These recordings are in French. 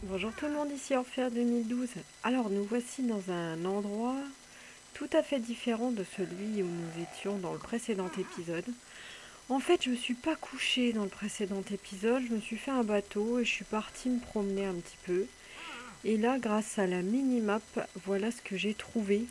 Bonjour tout le monde, ici Orphea 2012. Alors nous voici dans un endroit tout à fait différent de celui où nous étions dans le précédent épisode. En fait, je me suis pas couchée dans le précédent épisode, je me suis fait un bateau et je suis partie me promener un petit peu. Et là, grâce à la mini-map, voilà ce que j'ai trouvé.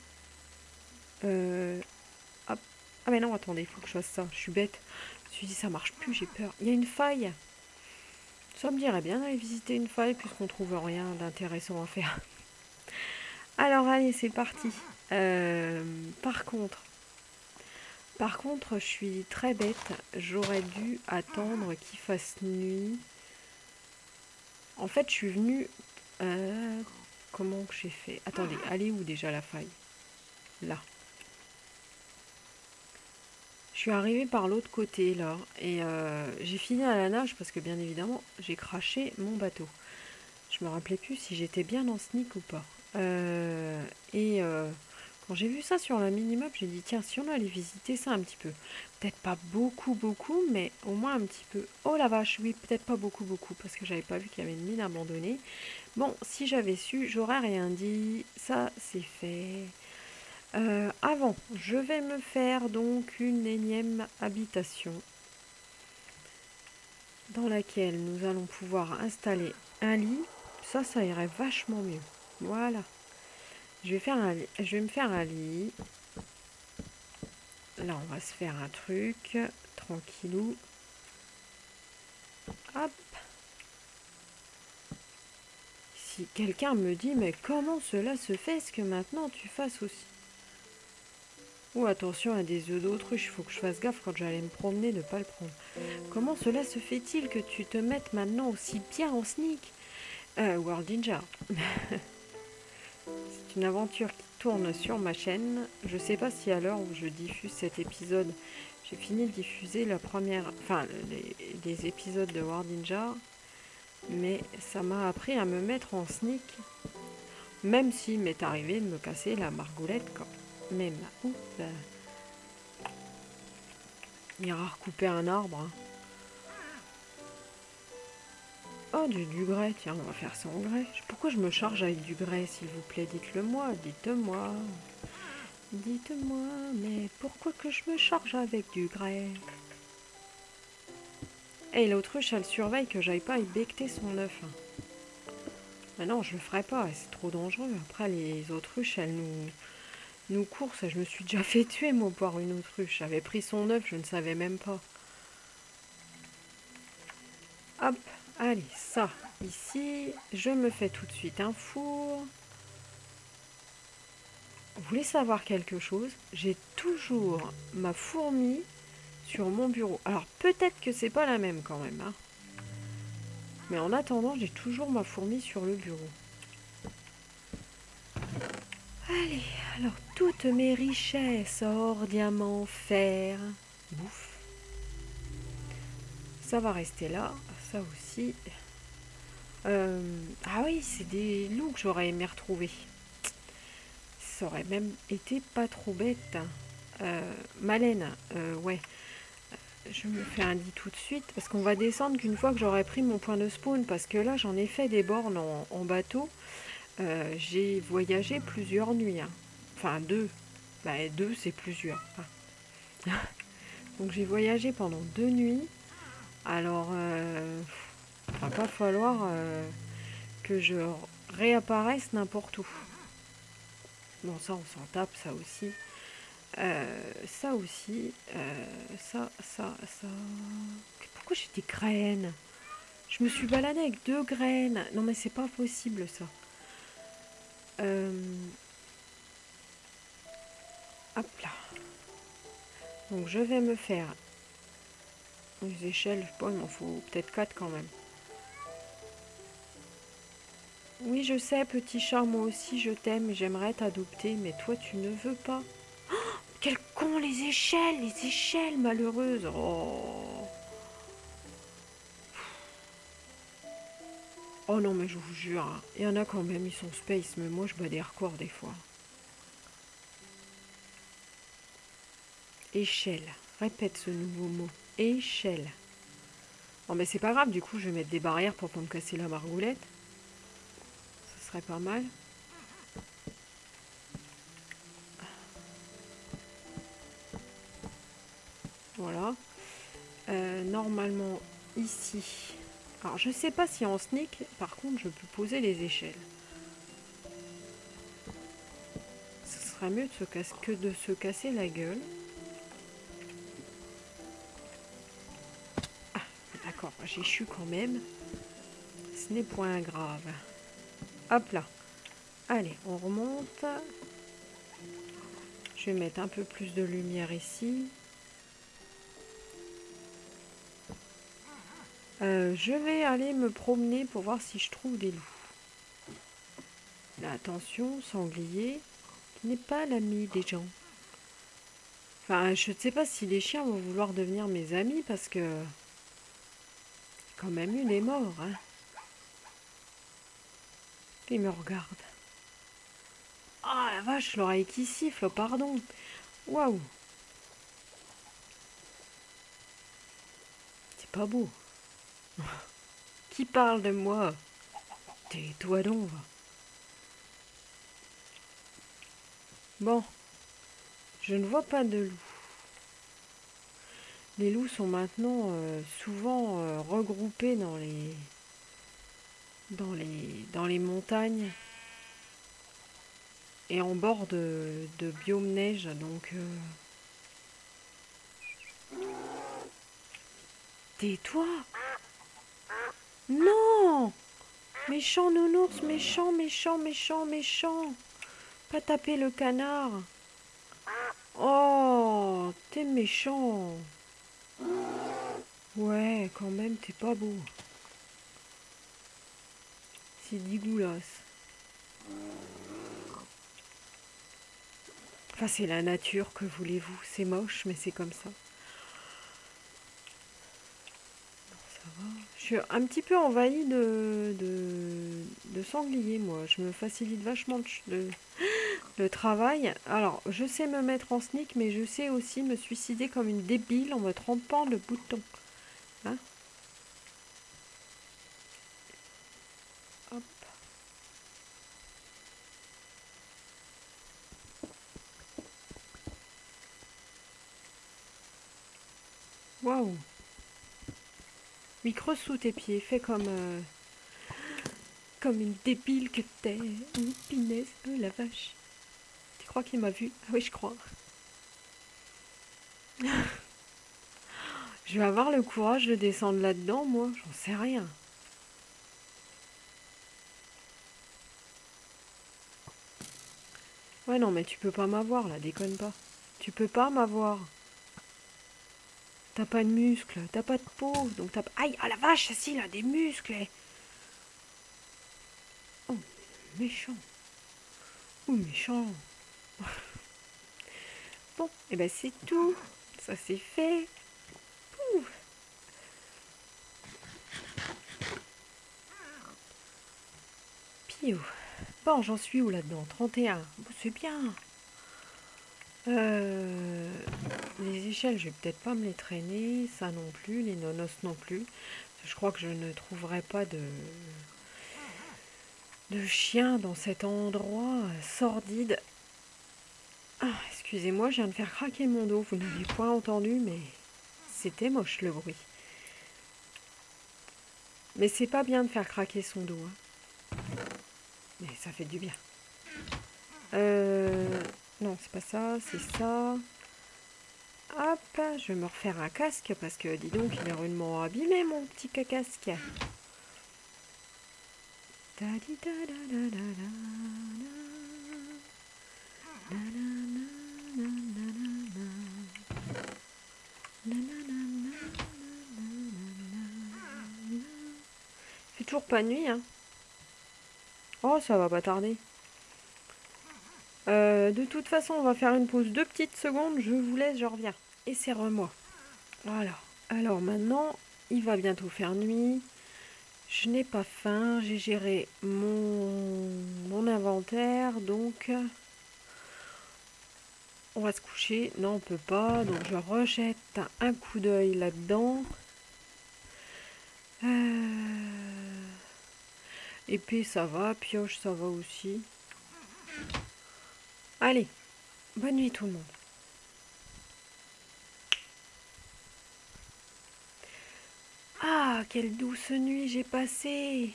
Hop. Ah mais non, attendez, il faut que je fasse ça, je suis bête. Je me suis dit ça marche plus, j'ai peur. Il y a une faille. Ça me dirait bien d'aller visiter une faille puisqu'on trouve rien d'intéressant à faire. Alors allez, c'est parti. Euh, par contre, je suis très bête. J'aurais dû attendre qu'il fasse nuit. En fait, je suis venue. Comment que j'ai fait? Attendez, elle est où déjà la faille? Là. Je suis arrivée par l'autre côté là et j'ai fini à la nage parce que bien évidemment j'ai craché mon bateau. Je me rappelais plus si j'étais bien en sneak ou pas. Et quand j'ai vu ça sur la minimap, j'ai dit tiens, si on allait visiter ça un petit peu. Peut-être pas beaucoup, mais au moins un petit peu. Oh la vache, oui, peut-être pas beaucoup, parce que j'avais pas vu qu'il y avait une mine abandonnée. Bon, si j'avais su, j'aurais rien dit. Ça, c'est fait. Avant, je vais me faire donc une énième habitation dans laquelle nous allons pouvoir installer un lit. Ça irait vachement mieux. Voilà. Je vais me faire un lit. Là, on va se faire un truc. Tranquillou. Hop. Si quelqu'un me dit, mais comment cela se fait, ce que maintenant tu fasses aussi? Oh, attention à des œufs d'autruche, il faut que je fasse gaffe quand j'allais me promener de ne pas le prendre. Comment cela se fait-il que tu te mettes maintenant aussi bien en sneak? World Ninja. C'est une aventure qui tourne sur ma chaîne. Je sais pas si à l'heure où je diffuse cet épisode, j'ai fini de diffuser les épisodes de War Ninja, mais ça m'a appris à me mettre en sneak, même s'il m'est arrivé de me casser la margoulette quand même. Oups. Il ira recouper un arbre. Hein. Oh, du grès, tiens, on va faire ça en grès. Pourquoi je me charge avec du grès, s'il vous plaît? Dites-le-moi, dites-moi. Dites-moi, mais pourquoi que je me charge avec du grès? Et l'autruche, elle surveille que j'aille pas y becter son œuf. Mais non, je le ferai pas, c'est trop dangereux. Après, les autruches, elles nous coursent. Je me suis déjà fait tuer, moi, par une autruche. J'avais pris son œuf, je ne savais même pas. Hop, allez, ça, ici, je me fais tout de suite un four. Vous voulez savoir quelque chose? J'ai toujours ma fourmi sur mon bureau. Alors, peut-être que c'est pas la même quand même, hein. Mais en attendant, j'ai toujours ma fourmi sur le bureau. Allez, alors toutes mes richesses, or, diamants, fer, bouffe. Ça va rester là, ça aussi. Ah oui, c'est des loups que j'aurais aimé retrouver. Ça aurait même été pas trop bête. Malène, ouais. Je me fais un lit tout de suite parce qu'on va descendre qu'une fois que j'aurai pris mon point de spawn parce que là j'en ai fait des bornes en bateau. J'ai voyagé plusieurs nuits. Hein. Enfin deux. Bah, deux c'est plusieurs. Hein. Donc j'ai voyagé pendant 2 nuits. Alors il va pas falloir que je réapparaisse n'importe où. Bon ça on s'en tape ça aussi. Ça aussi. Ça. Pourquoi j'ai des graines? Je me suis baladée avec 2 graines. Non mais c'est pas possible ça. Hop là. Donc je vais me faire les échelles. Je sais pas, il m'en faut peut-être 4 quand même. Oui je sais petit chat, moi aussi je t'aime et j'aimerais t'adopter, mais toi tu ne veux pas. Oh, quel con, les échelles malheureuses. Oh. Oh non mais je vous jure, hein, il y en a quand même, ils sont space, mais moi je bats des records des fois. Échelle. Répète ce nouveau mot. Échelle. Oh mais c'est pas grave, du coup je vais mettre des barrières pour pas me casser la margoulette. serait pas mal. Voilà. Normalement, ici... Alors, je sais pas si en sneak, par contre, je peux poser les échelles. Ce serait mieux que de se casser la gueule. Ah, d'accord, j'échoue quand même. Ce n'est point grave. Hop là. Allez, on remonte. Je vais mettre un peu plus de lumière ici. Je vais aller me promener pour voir si je trouve des loups. Là, attention, sanglier n'est pas l'ami des gens. Enfin, je ne sais pas si les chiens vont vouloir devenir mes amis parce que... quand même eu des morts, hein. Il me regarde. Ah la vache, l'oreille qui siffle, oh, pardon. Waouh. C'est pas beau. Qui parle de moi? Tais-toi donc. Bon, je ne vois pas de loups. Les loups sont maintenant souvent regroupés dans les montagnes et en bord de biome neige. Donc, tais-toi! Non! Méchant nounours, méchant, méchant, méchant, méchant! Pas taper le canard! Oh, t'es méchant! Ouais, quand même, t'es pas beau. C'est dégueulasse. Enfin, c'est la nature, que voulez-vous? C'est moche, mais c'est comme ça. Ça va. Je suis un petit peu envahie de sangliers, moi. Je me facilite vachement le travail. Alors, je sais me mettre en sneak, mais je sais aussi me suicider comme une débile en me trompant le bouton. Hein? Hop. Waouh! Oui, creuse sous tes pieds, fais comme une débile que t'es. Oh, punaise, oh la vache. Tu crois qu'il m'a vu? Ah oui, je crois. Je vais avoir le courage de descendre là-dedans, moi. J'en sais rien. Ouais, non, mais tu peux pas m'avoir, là, déconne pas. Tu peux pas m'avoir. T'as pas de muscles, t'as pas de peau, donc t'as pas... Aïe, ah la vache, si, il a des muscles. Oh, méchant. Oh, méchant. Bon, et ben c'est tout. Ça c'est fait. Ouh. Piou. Bon, j'en suis où là-dedans? 31. Bon, c'est bien. Les échelles, je vais peut-être pas me les traîner. Ça non plus. Les nonos non plus. Je crois que je ne trouverai pas de chien dans cet endroit sordide. Ah, excusez-moi, je viens de faire craquer mon dos. Vous n'avez point entendu, mais c'était moche le bruit. Mais c'est pas bien de faire craquer son dos. Hein. Mais ça fait du bien. Non, c'est pas ça, c'est ça. Hop, je vais me refaire un casque parce que, dis donc, il est rudement abîmé, mon petit casque. Il fait toujours pas nuit, hein. Oh, ça va pas tarder. De toute façon, on va faire une pause 2 petites secondes. Je vous laisse, je reviens. Et serre-moi. Voilà. Alors maintenant, il va bientôt faire nuit. Je n'ai pas faim. J'ai géré mon inventaire. Donc, on va se coucher. Non, on peut pas. Donc, je rejette un coup d'œil là-dedans. Épée, ça va. Pioche, ça va aussi. Allez, bonne nuit tout le monde. Ah, quelle douce nuit j'ai passée.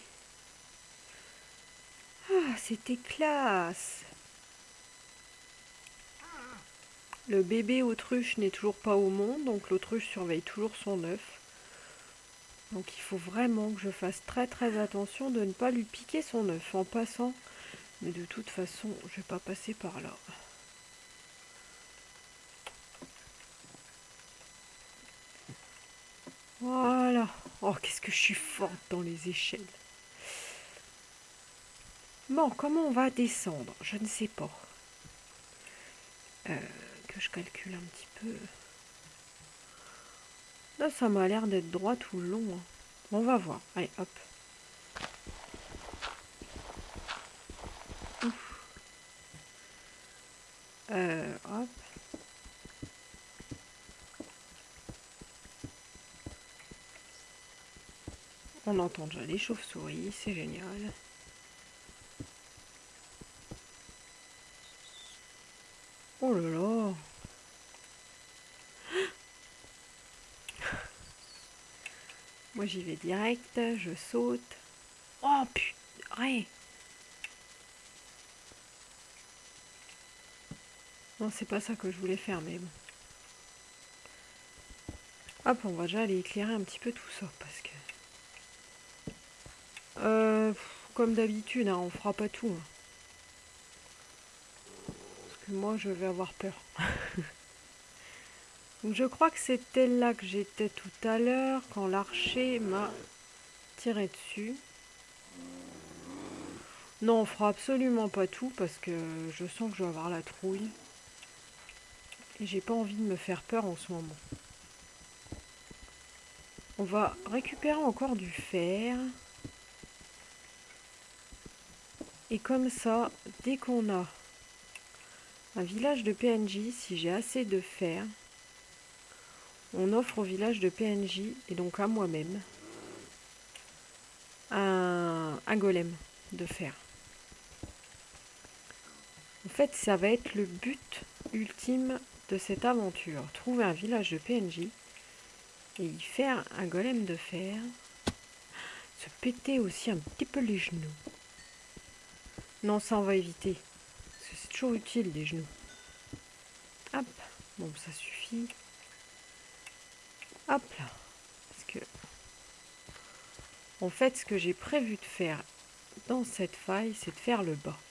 Ah, c'était classe. Le bébé autruche n'est toujours pas au monde, donc l'autruche surveille toujours son œuf. Donc il faut vraiment que je fasse très très attention de ne pas lui piquer son œuf en passant. Mais de toute façon, je vais pas passer par là. Voilà. Oh, qu'est-ce que je suis forte dans les échelles. Bon, comment on va descendre? Je ne sais pas. Que je calcule un petit peu. Là, ça m'a l'air d'être droit tout le long. Hein. On va voir. Allez, hop. Hop. On entend déjà les chauves-souris, c'est génial. Oh là là. Moi j'y vais direct, je saute. Oh putain. Non, c'est pas ça que je voulais faire, mais bon. Hop, on va déjà aller éclairer un petit peu tout ça, parce que... comme d'habitude, hein, on fera pas tout. Hein. Parce que moi, je vais avoir peur. Donc, je crois que c'était là que j'étais tout à l'heure, quand l'archer m'a tiré dessus. Non, on fera absolument pas tout, parce que je sens que je vais avoir la trouille. Et j'ai pas envie de me faire peur en ce moment. On va récupérer encore du fer. Et comme ça, dès qu'on a un village de PNJ, si j'ai assez de fer, on offre au village de PNJ, et donc à moi-même, un golem de fer. En fait, ça va être le but ultime de cette aventure. Trouver un village de PNJ et y faire un golem de fer. Se péter aussi un petit peu les genoux. Non, ça on va éviter. Parce que c'est toujours utile les genoux. Hop, bon ça suffit. Hop là. Parce que en fait ce que j'ai prévu de faire dans cette faille, c'est de faire le bas.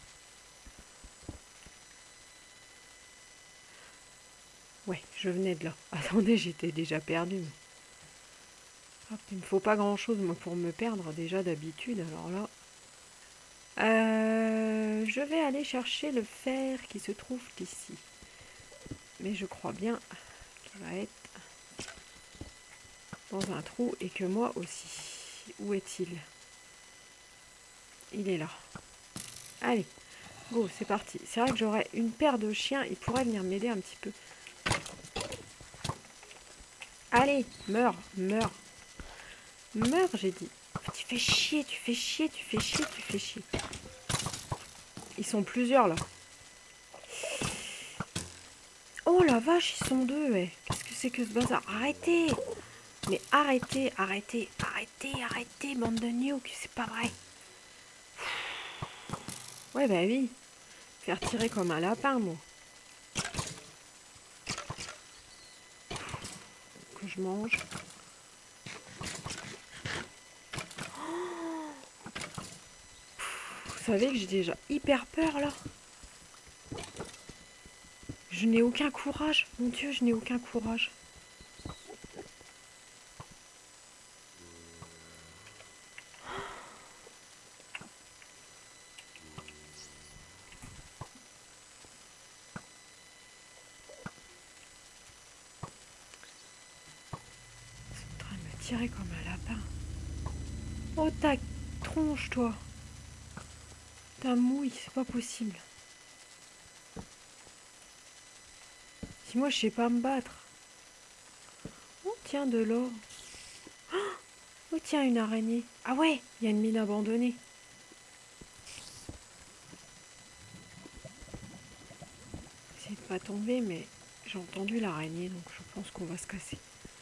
Ouais, je venais de là. Attendez, j'étais déjà perdue. Hop, il ne me faut pas grand chose moi pour me perdre déjà d'habitude. Alors là, je vais aller chercher le fer qui se trouve ici. Mais je crois bien qu'il va être dans un trou et que moi aussi. Où est-il? Il est là. Allez, go, c'est parti. C'est vrai que j'aurais une paire de chiens, ils pourraient venir m'aider un petit peu. Allez, meurs, meurs. Meurs, j'ai dit. Tu fais chier, tu fais chier, tu fais chier, tu fais chier. Ils sont plusieurs là. Oh la vache, ils sont deux, ouais. Qu'est-ce que c'est que ce bazar? Arrêtez! Mais arrêtez, arrêtez, arrêtez, arrêtez, bande de nuques, c'est pas vrai. Ouais, bah oui. Faire tirer comme un lapin, moi. Que je mange. Vous savez que j'ai déjà hyper peur, là. Je n'ai aucun courage. Mon Dieu, je n'ai aucun courage. C'est en train de me tirer comme un lapin. Oh, ta tronche, toi. Ta mouille, c'est pas possible. Si moi, je sais pas me battre. Oh, tiens, de l'or. Oh, tiens, une araignée. Ah ouais, il y a une mine abandonnée. pas tomber, mais j'ai entendu l'araignée, donc je pense qu'on va se casser.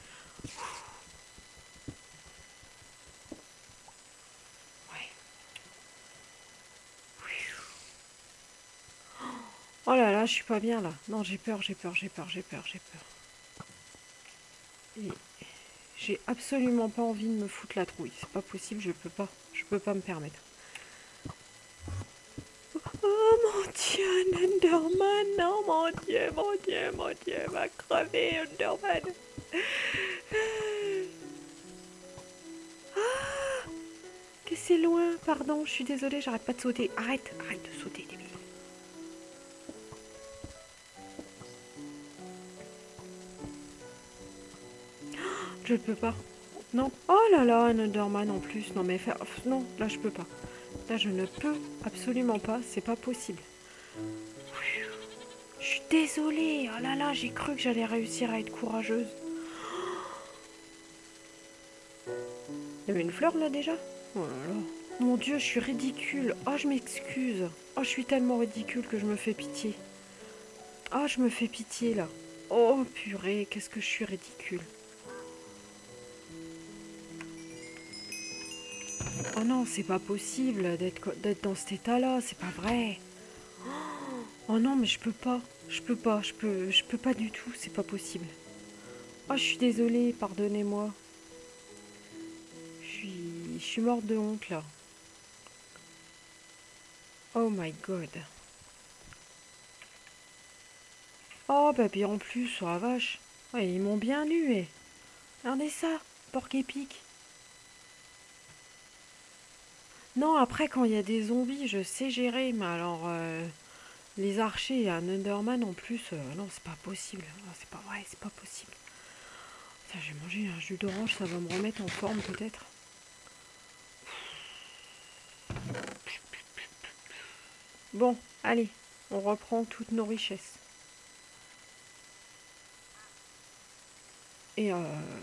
Ouais. Oh là là, je suis pas bien là. Non, j'ai peur, j'ai peur, j'ai peur, j'ai peur, j'ai peur. Et j'ai absolument pas envie de me foutre la trouille. C'est pas possible, je peux pas. Je peux pas me permettre. Oh mon Dieu, un Enderman! Non, mon Dieu, mon Dieu, mon Dieu, va crever, Enderman! Ah! Que c'est loin, pardon, je suis désolée, j'arrête pas de sauter. Arrête, arrête de sauter, débile. Je peux pas. Non. Oh là là, un Enderman en plus. Non mais non, là je peux pas. Là je ne peux absolument pas, c'est pas possible. Je suis désolée. Oh là là, j'ai cru que j'allais réussir à être courageuse. Il y avait une fleur là déjà? Oh là là. Mon Dieu, je suis ridicule. Oh, je m'excuse. Oh, je suis tellement ridicule que je me fais pitié. Oh, je me fais pitié là. Oh purée, qu'est-ce que je suis ridicule. Oh non, c'est pas possible d'être dans cet état-là, c'est pas vrai. Oh non, mais je peux pas. Je peux pas, je peux pas du tout, c'est pas possible. Oh, je suis désolée, pardonnez-moi. Je suis morte de honte là. Oh my god. Oh, bah puis en plus, oh la vache. Ouais, ils m'ont bien eu, eh. Regardez ça, porc épic. Non, après, quand il y a des zombies, je sais gérer, mais alors, les archers et un Enderman en plus, non, c'est pas possible. Oh, c'est pas vrai, c'est pas possible. Ça, j'ai mangé un jus d'orange, ça va me remettre en forme peut-être. Bon, allez, on reprend toutes nos richesses. Et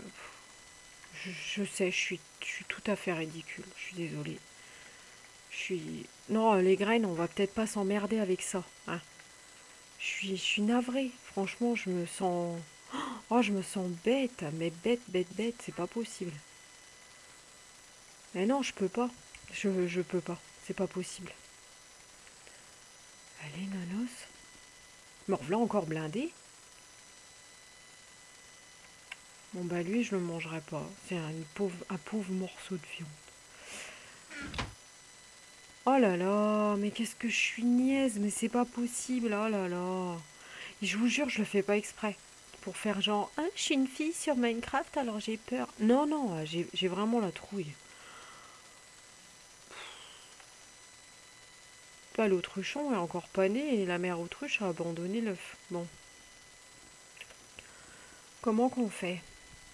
je sais, je suis tout à fait ridicule, je suis désolée. Je suis... Non, les graines, on va peut-être pas s'emmerder avec ça. Hein. Je suis navrée. Franchement, je me sens... Oh, je me sens bête, mais bête, bête, bête, c'est pas possible. Mais non, je peux pas. Je peux pas. C'est pas possible. Allez, nanos. Me revoilà encore blindé. Bon, bah lui, je le mangerai pas. C'est un pauvre morceau de viande. Oh là là, mais qu'est-ce que je suis niaise, mais c'est pas possible, oh là là. Et je vous jure, je le fais pas exprès. Pour faire genre, ah, je suis une fille sur Minecraft, alors j'ai peur. Non, non, j'ai vraiment la trouille. Là, l'autruchon est encore pas né et la mère autruche a abandonné l'œuf. Bon. Comment qu'on fait?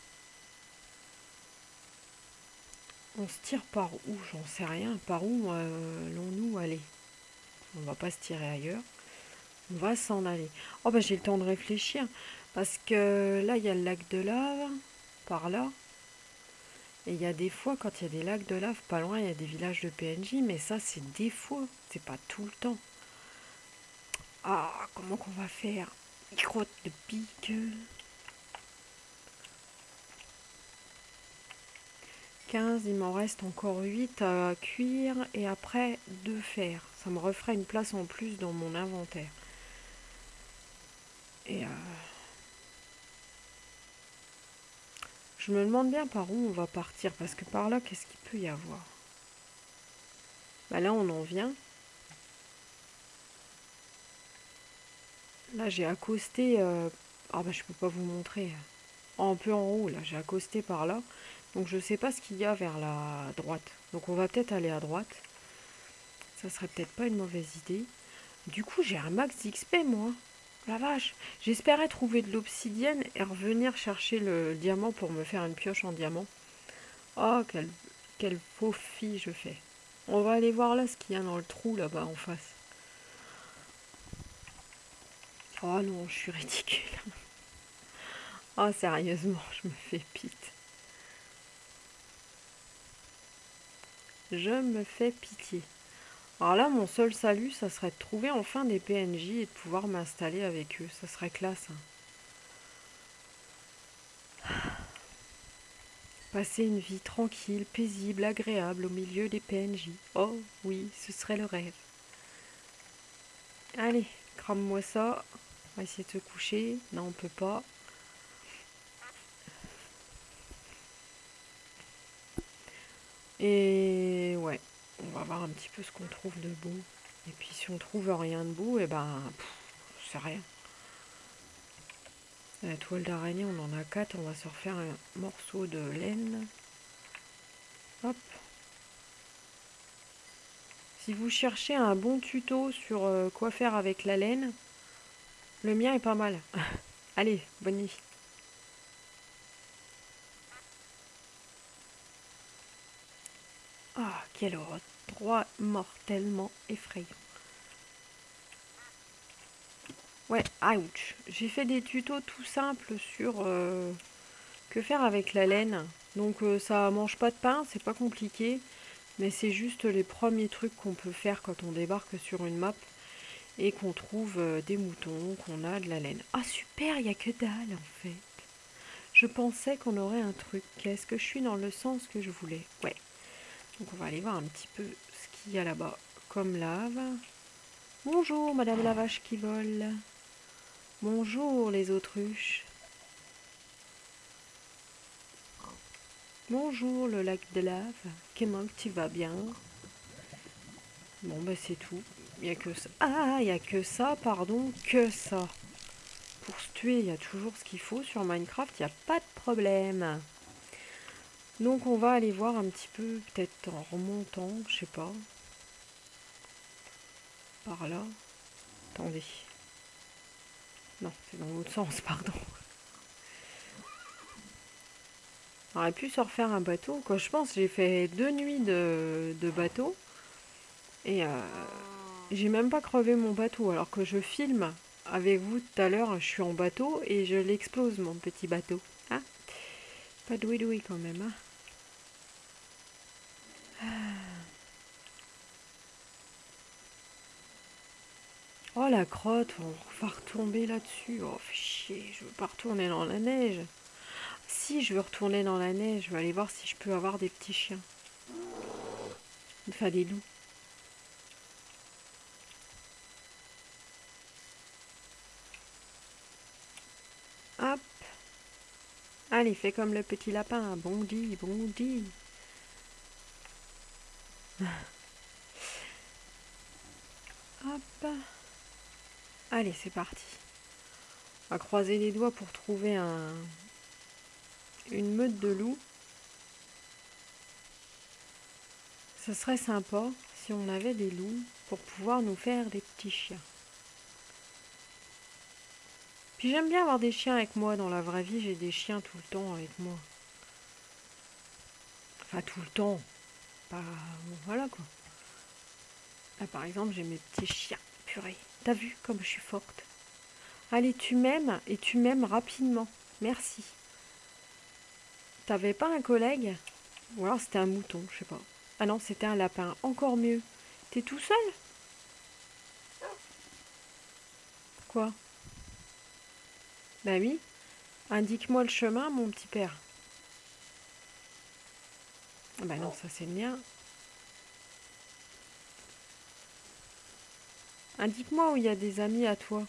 On se tire par où? J'en sais rien. Par où allons-nous aller? On va pas se tirer ailleurs. On va s'en aller. Oh bah j'ai le temps de réfléchir. Parce que là, il y a le lac de lave. Par là. Et il y a des fois, quand il y a des lacs de lave, pas loin, il y a des villages de PNJ. Mais ça, c'est des fois. C'est pas tout le temps. Ah, comment qu'on va faire? Grotte de pique. 15, il m'en reste encore 8 à cuire et après 2 fer. Ça me referait une place en plus dans mon inventaire. Et je me demande bien par où on va partir parce que par là, qu'est-ce qu'il peut y avoir? Bah là, on en vient. Là, j'ai accosté. Ah bah je peux pas vous montrer. Un peu en haut, là, j'ai accosté par là. Donc je sais pas ce qu'il y a vers la droite. Donc on va peut-être aller à droite. Ça serait peut-être pas une mauvaise idée. Du coup, j'ai un max d'XP, moi. La vache. J'espérais trouver de l'obsidienne et revenir chercher le diamant pour me faire une pioche en diamant. Oh, quelle pauvre fille je fais. On va aller voir là ce qu'il y a dans le trou là-bas en face. Oh non, je suis ridicule. Oh, sérieusement, je me fais pite. Je me fais pitié. Alors là, mon seul salut, ça serait de trouver enfin des PNJ et de pouvoir m'installer avec eux. Ça serait classe, hein. Passer une vie tranquille, paisible, agréable au milieu des PNJ. Oh oui, ce serait le rêve. Allez, crame-moi ça. On va essayer de se coucher. Non, on peut pas. Et ouais, on va voir un petit peu ce qu'on trouve de beau. Et puis si on trouve rien de beau, et ben, c'est rien. La toile d'araignée, on en a 4. On va se refaire un morceau de laine. Hop. Si vous cherchez un bon tuto sur quoi faire avec la laine, le mien est pas mal. Allez, bonne nuit. Ah, quel endroit mortellement effrayant. Ouais, ouch. J'ai fait des tutos tout simples sur que faire avec la laine. Donc ça mange pas de pain, c'est pas compliqué. Mais c'est juste les premiers trucs qu'on peut faire quand on débarque sur une map et qu'on trouve des moutons, qu'on a de la laine. Ah super, il n'y a que dalle en fait. Je pensais qu'on aurait un truc. Est-ce que je suis dans le sens que je voulais? Ouais. Donc on va aller voir un petit peu ce qu'il y a là-bas comme lave. Bonjour Madame la vache qui vole. Bonjour les autruches. Bonjour le lac de lave. Comment tu vas bien? Bon bah c'est tout. Il n'y a que ça. Ah, il n'y a que ça, pardon, que ça. Pour se tuer, il y a toujours ce qu'il faut sur Minecraft, il n'y a pas de problème. Donc on va aller voir un petit peu, peut-être en remontant, je sais pas. Par là. Attendez. Non, c'est dans l'autre sens, pardon. On aurait pu se refaire un bateau. Quoi, je pense j'ai fait 2 nuits de bateau. Et j'ai même pas crevé mon bateau. Alors que je filme avec vous tout à l'heure, je suis en bateau et je l'explose mon petit bateau. Hein, pas doué quand même. Hein. Oh la crotte, on va retomber là-dessus. Oh fais chier, je veux pas retourner dans la neige. Si je veux retourner dans la neige, je vais aller voir si je peux avoir des petits chiens. Enfin des loups. Hop. Allez, fais comme le petit lapin. Bondi, bondi. Hop. Allez, c'est parti. On va croiser les doigts pour trouver une meute de loups. Ce serait sympa si on avait des loups pour pouvoir nous faire des petits chiens. Puis j'aime bien avoir des chiens avec moi. Dans la vraie vie, j'ai des chiens tout le temps avec moi. Enfin, tout le temps. Pas... Bon, voilà quoi. Là, par exemple, j'ai mes petits chiens. Purée. T'as vu comme je suis forte? Allez, tu m'aimes et tu m'aimes rapidement. Merci. T'avais pas un collègue? Ou alors c'était un mouton, je sais pas. Ah non, c'était un lapin. Encore mieux. T'es tout seul? Quoi? Bah oui. Indique-moi le chemin, mon petit père. Ah bah non, ça c'est le mien. Indique-moi où il y a des amis à toi.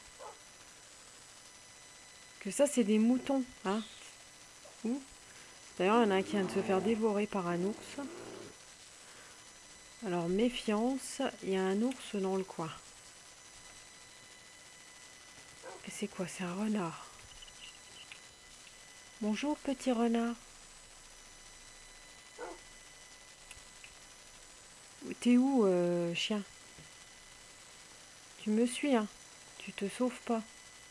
Que ça, c'est des moutons, hein? Où? D'ailleurs, il y en a un qui vient de se faire dévorer par un ours. Alors, méfiance, il y a un ours dans le coin. Et c'est quoi? C'est un renard. Bonjour, petit renard. T'es où, chien? Tu me suis, hein? Tu te sauves pas.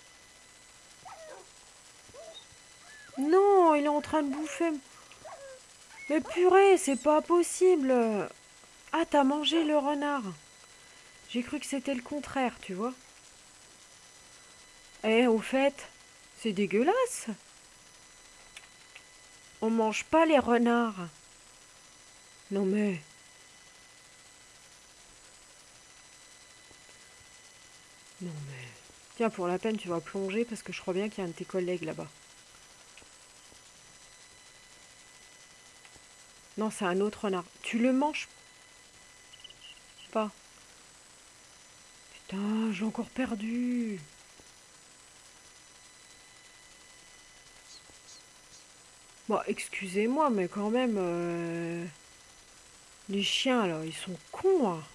Non, il est en train de bouffer. Mais purée, c'est pas possible. Ah, t'as mangé le renard. J'ai cru que c'était le contraire, tu vois. Eh, au fait, c'est dégueulasse. On mange pas les renards. Non mais... Non mais... Tiens, pour la peine, tu vas plonger parce que je crois bien qu'il y a un de tes collègues là-bas. Non, c'est un autre renard. Tu le manges pas. Putain, j'ai encore perdu. Bon, excusez-moi, mais quand même... Les chiens, là, ils sont cons, hein.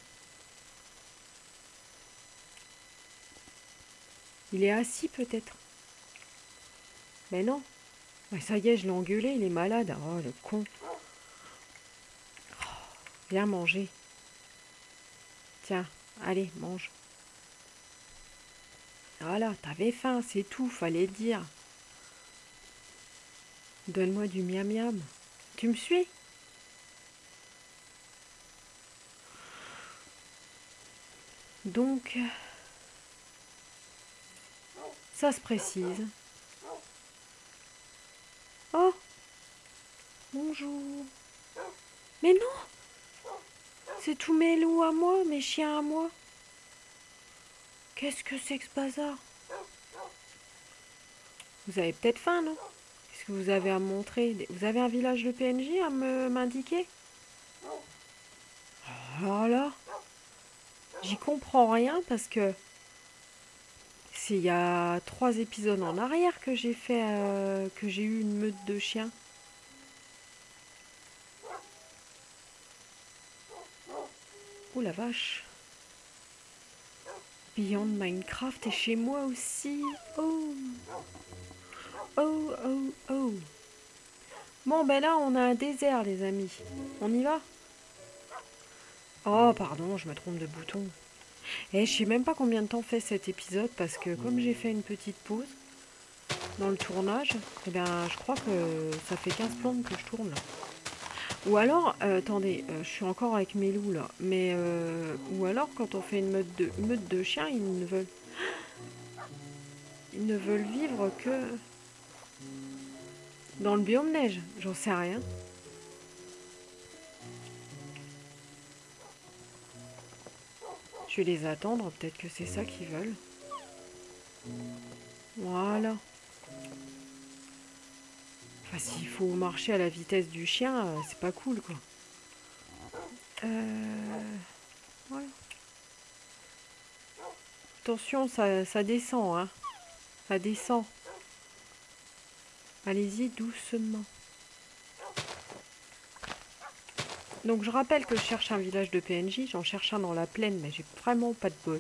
Il est assis, peut-être. Mais non. Ouais, ça y est, je l'ai engueulé, il est malade. Oh, le con. Viens manger. Tiens, allez, mange. Voilà, t'avais faim, c'est tout, fallait le dire. Donne-moi du miam miam. Tu me suis? Donc, ça se précise. Oh, bonjour. Mais non, c'est tous mes loups à moi, mes chiens à moi. Qu'est-ce que c'est que ce bazar? Vous avez peut-être faim, non? Qu'est-ce que vous avez à me montrer? Vous avez un village de PNJ à m'indiquer? Alors là, j'y comprends rien parce que c'est il y a 3 épisodes en arrière que j'ai fait que j'ai eu une meute de chiens. Oh la vache. Beyond Minecraft est chez moi aussi. Oh. Oh, oh, oh. Bon, ben là, on a un désert, les amis. On y va? Oh, pardon, je me trompe de bouton. Et je sais même pas combien de temps fait cet épisode parce que comme j'ai fait une petite pause dans le tournage, eh ben, je crois que ça fait 15 plombes que je tourne là. Ou alors, attendez, je suis encore avec mes loups là, mais ou alors quand on fait une meute de chiens, ils ne veulent vivre que dans le biome neige, j'en sais rien. Je vais les attendre, peut-être que c'est ça qu'ils veulent. Voilà. Enfin, s'il faut marcher à la vitesse du chien, c'est pas cool quoi. Voilà. Attention, ça descend, hein. Ça descend. Allez-y doucement. Donc je rappelle que je cherche un village de PNJ, j'en cherche un dans la plaine, mais j'ai vraiment pas de bol.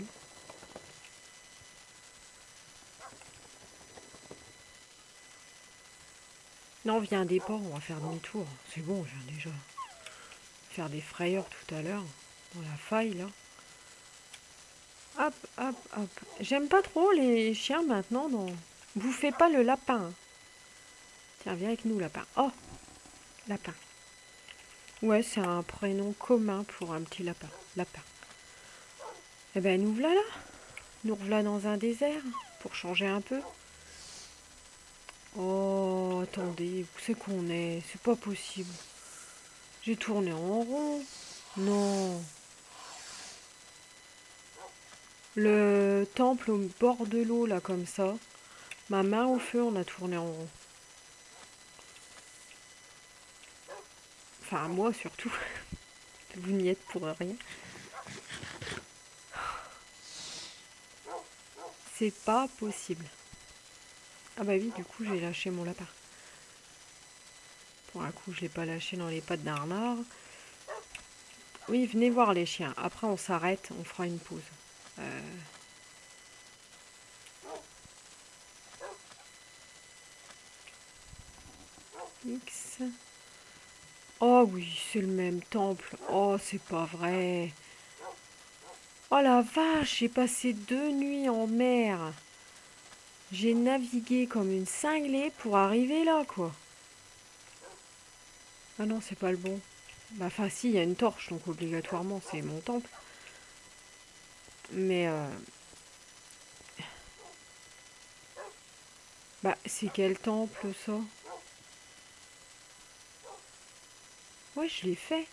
Non, viens un départ, on va faire demi-tour. C'est bon, je viens déjà faire des frayeurs tout à l'heure, dans la faille là. Hop, hop, hop. J'aime pas trop les chiens maintenant, non. Bouffez pas le lapin. Tiens, viens avec nous, lapin. Oh, lapin. Ouais, c'est un prénom commun pour un petit lapin. Lapin. Eh ben, nous voilà là. Nous revoilà dans un désert, pour changer un peu. Oh, attendez, où c'est qu'on est? C'est pas possible. J'ai tourné en rond. Non. Le temple au bord de l'eau, là, comme ça. Ma main au feu, on a tourné en rond. Enfin, moi surtout. Vous n'y êtes pour rien. C'est pas possible. Ah bah oui, du coup, j'ai lâché mon lapin. Pour un coup, je l'ai pas lâché dans les pattes d'un renard. Oui, venez voir les chiens. Après, on s'arrête, on fera une pause. X. Oh oui, c'est le même temple. Oh, c'est pas vrai. Oh la vache, j'ai passé 2 nuits en mer. J'ai navigué comme une cinglée pour arriver là, quoi. Ah non, c'est pas le bon. Bah, enfin, si, il y a une torche, donc obligatoirement, c'est mon temple. Mais, bah, c'est quel temple, ça? Ouais, je l'ai fait.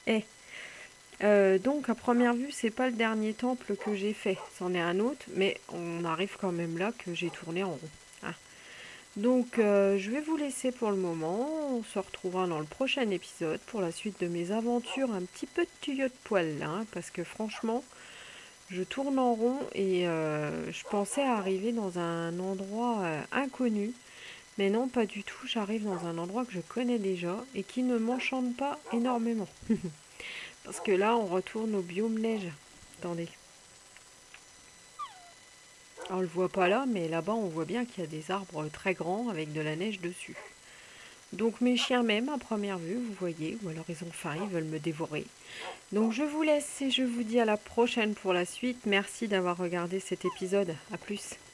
est. Donc à première vue, c'est pas le dernier temple que j'ai fait, c'en est un autre, mais on arrive quand même là que j'ai tourné en rond. Hein. Donc je vais vous laisser pour le moment, on se retrouvera dans le prochain épisode pour la suite de mes aventures, un petit peu de tuyau de poêle là, hein, parce que franchement, je tourne en rond et je pensais arriver dans un endroit inconnu, mais non, pas du tout, j'arrive dans un endroit que je connais déjà et qui ne m'enchante pas énormément. Parce que là, on retourne au biome neige. Attendez. On le voit pas là, mais là-bas, on voit bien qu'il y a des arbres très grands avec de la neige dessus. Donc mes chiens m'aiment à première vue, vous voyez, ou alors ils ont faim, ils veulent me dévorer. Donc je vous laisse et je vous dis à la prochaine pour la suite. Merci d'avoir regardé cet épisode. À plus.